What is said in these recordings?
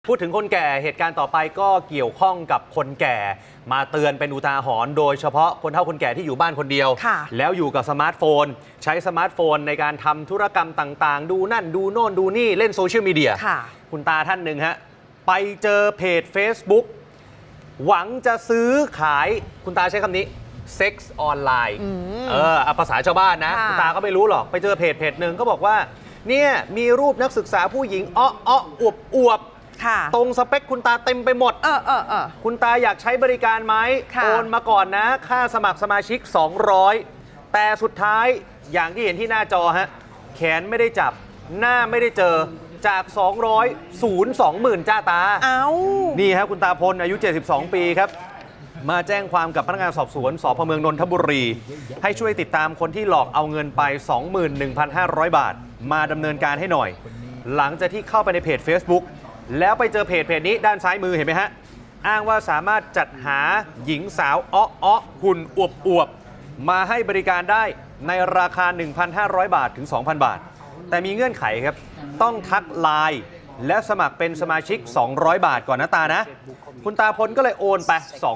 พูดถึงคนแก่เหตุการณ์ต่อไปก็เกี่ยวข้องกับคนแก่มาเตือนเป็นอุทาหรณ์โดยเฉพาะคนเฒ่าคนแก่ที่อยู่บ้านคนเดียวแล้วอยู่กับสมาร์ทโฟนใช้สมาร์ทโฟนในการทำธุรกรรมต่างๆดูนั่นดูโน่นดูนี่เล่นโซเชียลมีเดียคุณตาท่านหนึ่งฮะไปเจอเพจ Facebook หวังจะซื้อขายคุณตาใช้คำนี้เซ็กส์ออนไลน์ภาษาชาวบ้านนะคุณตาก็ไม่รู้หรอกไปเจอเพจหนึ่งก็บอกว่าเนี่ยมีรูปนักศึกษาผู้หญิงอวบตรงสเปคคุณตาเต็มไปหมดคุณตาอยากใช้บริการไหมโอนมาก่อนนะค่าสมัครสมาชิก200แต่สุดท้ายอย่างที่เห็นที่หน้าจอฮะแขนไม่ได้จับหน้าไม่ได้เจอจาก200 20,000จ้าตานี่ฮะคุณตาพลอายุ72ปีครับมาแจ้งความกับพนักงานสอบสวนสพเมืองนนทบุรีให้ช่วยติดตามคนที่หลอกเอาเงินไป 21,500 บาทมาดำเนินการให้หน่อยหลังจากที่เข้าไปในเพจ Facebookแล้วไปเจอเพจนี้ด้านซ้ายมือเห็นไหมฮะอ้างว่าสามารถจัดหาหญิงสาวหุ่นอวบมาให้บริการได้ในราคา 1,500 บาทถึง 2,000 บาทแต่มีเงื่อนไขครับต้องทักไลน์และสมัครเป็นสมาชิก200 บาทก่อนนะตานะคุณตาพลก็เลยโอนไป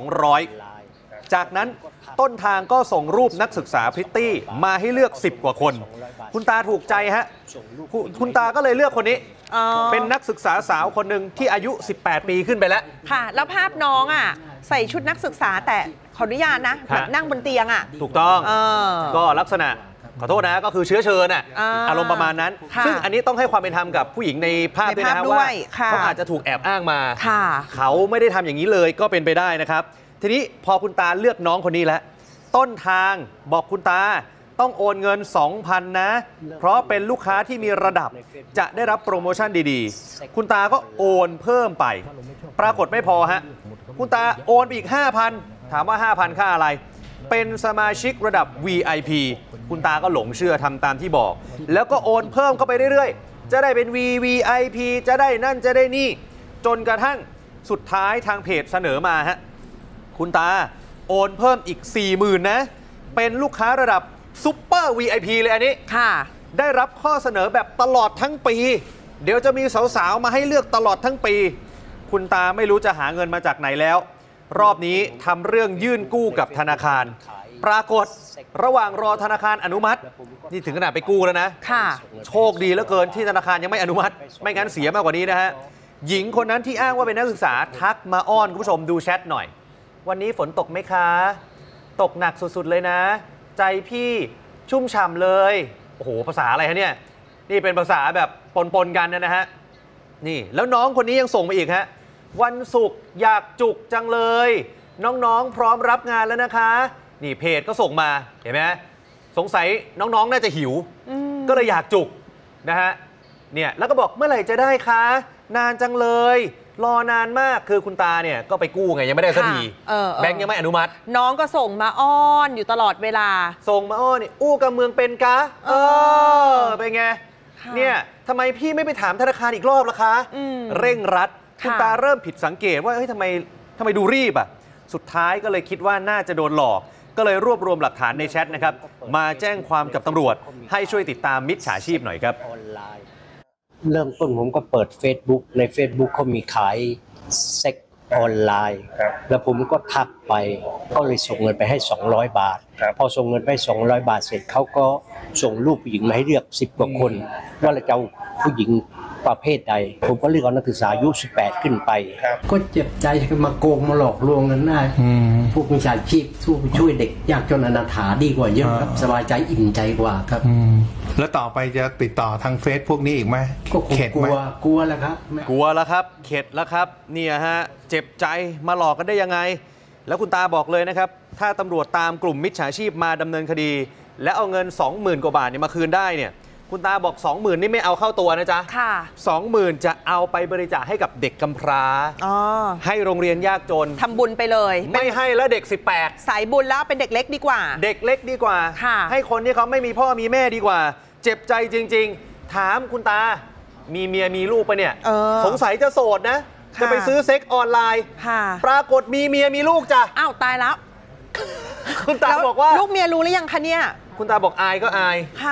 200จากนั้นต้นทางก็ส่งรูปนักศึกษาพริตตี้มาให้เลือก10กว่าคนคุณตาถูกใจฮะคุณตาก็เลยเลือกคนนี้เป็นนักศึกษาสาวคนหนึ่งที่อายุ18ปีขึ้นไปแล้วค่ะแล้วภาพน้องใส่ชุดนักศึกษาแต่ขออนุญาตนะแบบนั่งบนเตียงถูกต้องก็ลักษณะขอโทษนะก็คือเชื้อเชิญอารมณ์ประมาณนั้นซึ่งอันนี้ต้องให้ความเป็นธรรมกับผู้หญิงในภาพด้วยนะว่าเขาอาจจะถูกแอบอ้างมาเขาไม่ได้ทำอย่างนี้เลยก็เป็นไปได้นะครับทีนี้พอคุณตาเลือกน้องคนนี้แล้วต้นทางบอกคุณตาต้องโอนเงิน 2,000 นะเพราะเป็นลูกค้าที่มีระดับจะได้รับโปรโมชั่นดีๆคุณตาก็โอนเพิ่มไปปรากฏไม่พอฮะคุณตาโอนไปอีก 5,000 ถามว่า 5,000 ค่าอะไรเป็นสมาชิกระดับ VIP คุณตาก็หลงเชื่อทำตามที่บอกแล้วก็โอนเพิ่มเข้าไปเรื่อยๆจะได้เป็น VVIP จะได้นั่นจะได้นี่จนกระทั่งสุดท้ายทางเพจเสนอมาฮะคุณตาโอนเพิ่มอีก 40,000 นะเป็นลูกค้าระดับซุปเปอร์ VIP เลยอันนี้ได้รับข้อเสนอแบบตลอดทั้งปีเดี๋ยวจะมีสาวๆมาให้เลือกตลอดทั้งปีคุณตาไม่รู้จะหาเงินมาจากไหนแล้วรอบนี้ทำเรื่องยื่นกู้กับธนาคารปรากฏระหว่างรอธนาคารอนุมัตินี่ถึงขนาดไปกู้แล้วนะโชคดีเหลือเกินที่ธนาคารยังไม่อนุมัติไม่งั้นเสียมากกว่านี้นะฮะหญิงคนนั้นที่อ้างว่าเป็นนักศึกษาทักมาอ้อนคุณผู้ชมดูแชทหน่อยวันนี้ฝนตกไหมคะตกหนักสุดๆเลยนะใจพี่ชุ่มฉ่ำเลยโอ้โหภาษาอะไรฮะเนี่ยนี่เป็นภาษาแบบปนๆกันนะฮะนี่แล้วน้องคนนี้ยังส่งมาอีกฮะวันศุกร์อยากจุกจังเลยน้องๆพร้อมรับงานแล้วนะคะนี่เพจก็ส่งมาเห็นไหมสงสัยน้องๆน่าจะหิวก็เลยอยากจุกนะฮะเนี่ยแล้วก็บอกเมื่อไหร่จะได้คะนานจังเลยรอนานมากคือคุณตาเนี่ยก็ไปกู้ไงยังไม่ได้สักทีแบงค์ยังไม่อนุมัติน้องก็ส่งมาอ้อนอยู่ตลอดเวลาส่งมาอ้อนนี่อู้กับเมืองเป็นกะเป็นไงเนี่ยทำไมพี่ไม่ไปถามธนาคารอีกรอบล่ะคะเร่งรัดคุณตาเริ่มผิดสังเกตว่าเฮ้ยทำไมดูรีบสุดท้ายก็เลยคิดว่าน่าจะโดนหลอกก็เลยรวบรวมหลักฐานในแชทนะครับมาแจ้งความกับตำรวจให้ช่วยติดตามมิจฉาชีพหน่อยครับเริ่มต้นผมก็เปิด Facebook ใน Facebook เขามีขายเซ็กออนไลน์แล้วผมก็ทักไปก็เลยส่งเงินไปให้200 บาทพอส่งเงินไป200 บาทเสร็จเขาก็ส่งรูปผู้หญิงมาให้เลือก10 กว่าคนว่าเราจะเอาผู้หญิงประเภทใดผมก็เลือกเอานักศึกษาอายุ18ขึ้นไปก็เจ็บใจมาโกงมาหลอกลวงกันได้พวกมิจฉาชีพช่วยเด็กยากจนอนาถาดีกว่าเยอะครับสบายใจอิ่มใจกว่าครับแล้วต่อไปจะติดต่อทางเฟซพวกนี้อีกไหมก็เข็ดไหมกลัวแล้วครับกลัวแล้วครับเข็ดแล้วครับเนี่ยฮะเจ็บใจมาหลอกกันได้ยังไงแล้วคุณตาบอกเลยนะครับถ้าตำรวจตามกลุ่มมิจฉาชีพมาดำเนินคดีและเอาเงิน 20,000 กว่าบาทมาคืนได้เนี่ยคุณตาบอก 20,000 นี่ไม่เอาเข้าตัวนะจ๊ะ20,000 จะเอาไปบริจาคให้กับเด็กกำพร้าให้โรงเรียนยากจนทำบุญไปเลยไม่ให้แล้วเด็ก18 สายบุญแล้วเป็นเด็กเล็กดีกว่าเด็กเล็กดีกว่าให้คนที่เขาไม่มีพ่อมีแม่ดีกว่าเจ็บใจจริงๆถามคุณตามีเมียมีลูกปะเนี่ยสงสัยจะโสดนะจะไปซื้อเซ็กออนไลน์ปรากฏมีเมียมีลูกจ้ะอ้าวตายแล้วคุณตาบอกว่าลูกเมียรู้หรือยังคะเนี่ยคุณตาบอกอายก็อาย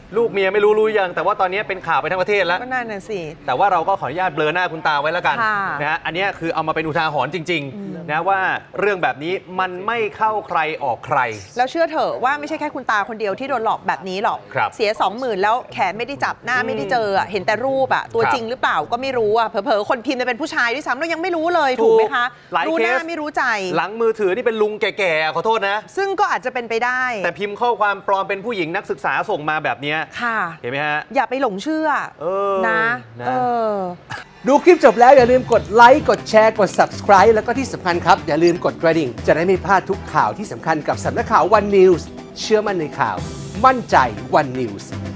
ลูกเมียไม่รู้ยังแต่ว่าตอนนี้เป็นข่าวไปทั้งประเทศแล้วก็นั่นน่ะสิแต่ว่าเราก็ขออนุญาตเบลอหน้าคุณตาไว้แล้วกันค่ะนะฮะอันนี้คือเอามาเป็นอุทาหรณ์จริงๆนะว่าเรื่องแบบนี้มันไม่เข้าใครออกใครแล้วเชื่อเถอะว่าไม่ใช่แค่คุณตาคนเดียวที่โดนหลอกแบบนี้หรอกครับเสีย 20,000แล้วแขนไม่ได้จับหน้าไม่ได้เจอเห็นแต่รูปตัวครับจริงหรือเปล่าก็ไม่รู้เผลอๆคนพิมพ์จะเป็นผู้ชายด้วยซ้ำเรายังไม่รู้เลยถูกไหมคะหลายรู้เคหน้าสไม่รู้ใจหลังมือถือนี่เป็นลุงแก่ๆขอโทษนะซึ่งก็อาจจะเป็นไปได้แต่พิมพ์ข้อความปลอมเป็นผู้หญิงนักศึกษาส่งมาแบบเนี้ยค่ะเห็นไหมฮะอย่าไปหลงเชื่อ นะดูคลิปจบแล้วอย่าลืมกดไลค์กดแชร์กด Subscribe แล้วก็ที่สำคัญครับ อย่าลืมกดกระดิ่ง จะได้ไม่พลาดทุกข่าวที่สำคัญกับสำนักข่าว One News เชื่อมั่นในข่าว มั่นใจ One News